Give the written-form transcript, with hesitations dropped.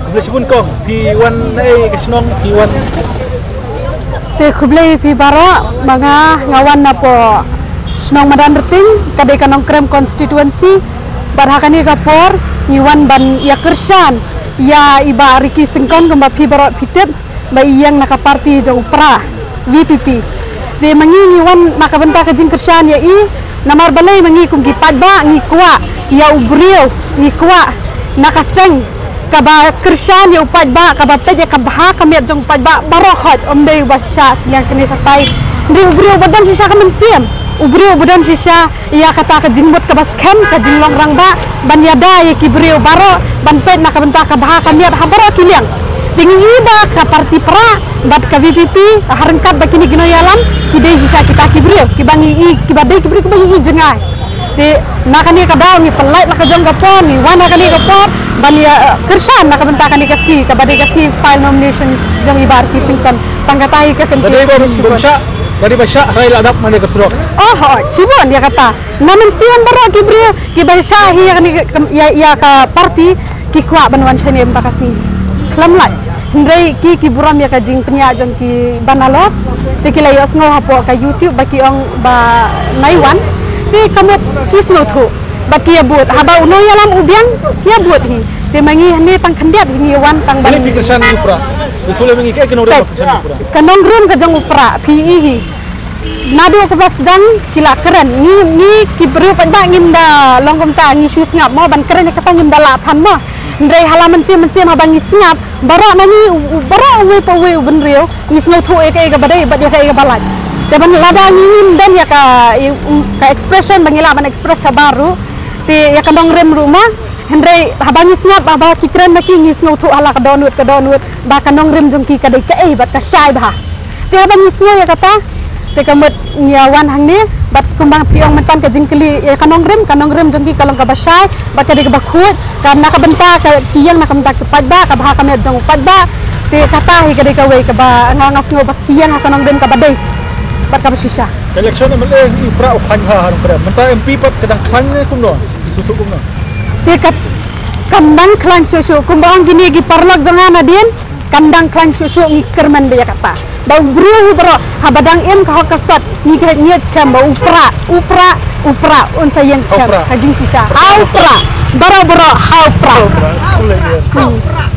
Kublai sipun kong P1 kasnong P1 te kublai fi bara mga ngawan na po snong madan reting kadai kanong krem constituency barhakani kapor ngiwan ban ya kersan ya iba riki singkon kamba fi bara pitip ba iyang nakaparti jong pra VPP de mangi ngiwan nakabenta ka jing kersan ya i namar balay mangi kum gipat ba ngi kwa ya ubriyo ngi kwa nakaseng kaba kersan ya upat ba kaba peje kabha kamiat jong upat ba barohot omdei basya yang sini satai ndi ubriyo badan sisa kamensiam ubriyo badan sisa ya kata ka jingbot ka baskem ka jinglong rang ba ban yada ya kibriyo baro ban pet nakabenta kabha kamiat habaro kiliang dingin iba ka parti pra bat ka VPP harengkat bakini ginoyalam kidai sisa kita kibriyo kibangi i kibadai kibriyo kibangi i jengai de nakani ka daw ni pelait la ka jong ka pon ni wana kani ka pon bania kersan nak benta kani kasni ka badai kasni file nomination jong ibar ki singkan tanggatai ka kenti Bomsya dari basya rail adap mana kasro cibon dia kata namun sian baro ki brio ki basya hi ya ka parti ki kwa banwan sene benta kasni klamlat ndai ki buram ya ka jing penya jong ki banalo tekilai osngo hapo ka YouTube baki ong ba naiwan ti kamet kisno thu batia buat haba uno yalam ubiang kia buat hi te mangi ni tang khandiat hi wan tang ban ini kersan upra betul mengi ke kenore kersan upra kanong rum ka jang upra pi hi nadu ka basdang kila keren ni ki bru pa ba ngimda longkom ta ngi sus ngap mo ban keren ka tang ngimda la than mo ndai halaman sim haba ngi ngap bara mangi bara we pa we ben rio ngi sno thu e ka badai ba dia ka balat Depan lada ngin dan ya ka expression bangila ban express baru ti ya kanong rem rumah hendrai habangi snap ba kikran maki ngis ngau ala ka donut ba kanong rem jong ki kadai ka bat ka syai ba ti habangi sngo ya kata ti kamut nyawan hang ni bat kumbang piong mentan ka jingkeli ya kanong rem jong ki kalong ka basai bat kadai ka bakhut karena ka benta ka kiyang nak benta ka padba ka bah ka met jong padba ti kata hi kadai ka we ka ba ngas ngo ba kiyang kanong rem ka badai Batka bersisa. Election mele ipra ukhan ha har pra. Menta MP pat kadang khan kumno. Susu kumno. Tikat kandang klan susu kumbang gini gi parlok jangan adien kandang klan susu ngi kerman be kata. Bau bru bro habadang em ka kasat ngi ke nyet skam bau upra un sayang skam hajing sisa. Upra. Baro ha upra.